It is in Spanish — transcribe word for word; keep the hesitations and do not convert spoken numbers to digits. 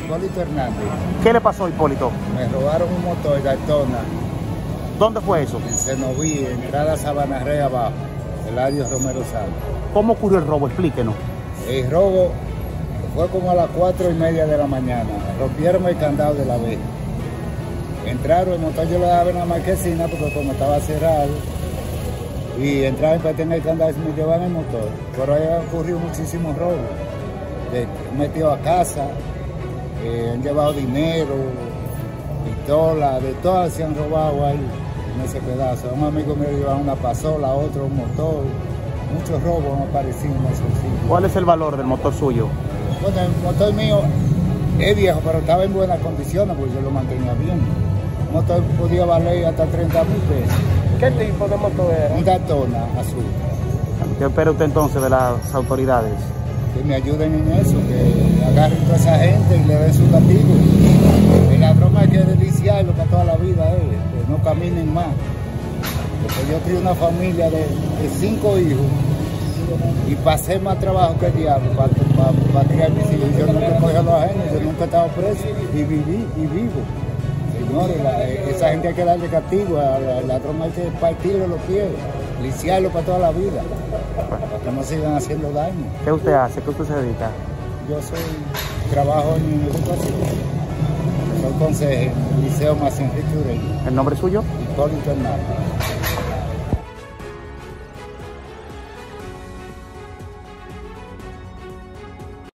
Hipólito Hernández. ¿Qué le pasó a Hipólito? Me robaron un motor de Daytona. ¿Dónde fue eso? En Cenoví, entrada a Sabana Rey abajo, Eladio Romero Sáenz. ¿Cómo ocurrió el robo? Explíquenos. El robo fue como a las cuatro y media de la mañana. Rompieron el candado de la vez. Entraron, el motor yo le daba en la marquesina porque como estaba cerrado. Y entraron para tener el candado y me llevaban el motor. Pero ahí ha ocurrido muchísimos robos. De, metido a casa, eh, han llevado dinero, pistolas, de todas se han robado ahí en ese pedazo. Un amigo me llevaba una pasola, otro un motor. Muchos robos han aparecido en ese sitio. ¿Cuál es el valor del motor suyo? Bueno, el motor mío es viejo, pero estaba en buenas condiciones porque yo lo mantenía bien. El motor podía valer hasta treinta mil pesos. ¿Qué tipo de motor era? Un Daytona azul. ¿Qué espera usted entonces de las autoridades? Que me ayuden en eso, que agarren a toda esa gente y le den su castigo. El ladrón hay que deliciarlo para toda la vida, eh, que no caminen más. Porque yo crié una familia de, de cinco hijos y pasé más trabajo que el diablo para, para, para criar mis hijos. Yo nunca cogí a los ajenos, yo nunca he estado preso y viví y vivo. Señores, la, esa gente hay que darle castigo, al ladrón hay que partirle los pies, lisiarlo para toda la vida, para que no sigan haciendo daño. ¿Qué usted hace? ¿Qué usted se dedica? Yo soy, trabajo en educación, soy consejero en el Liceo Más Enrique Ureña. ¿El nombre suyo? Hipólito Hernández.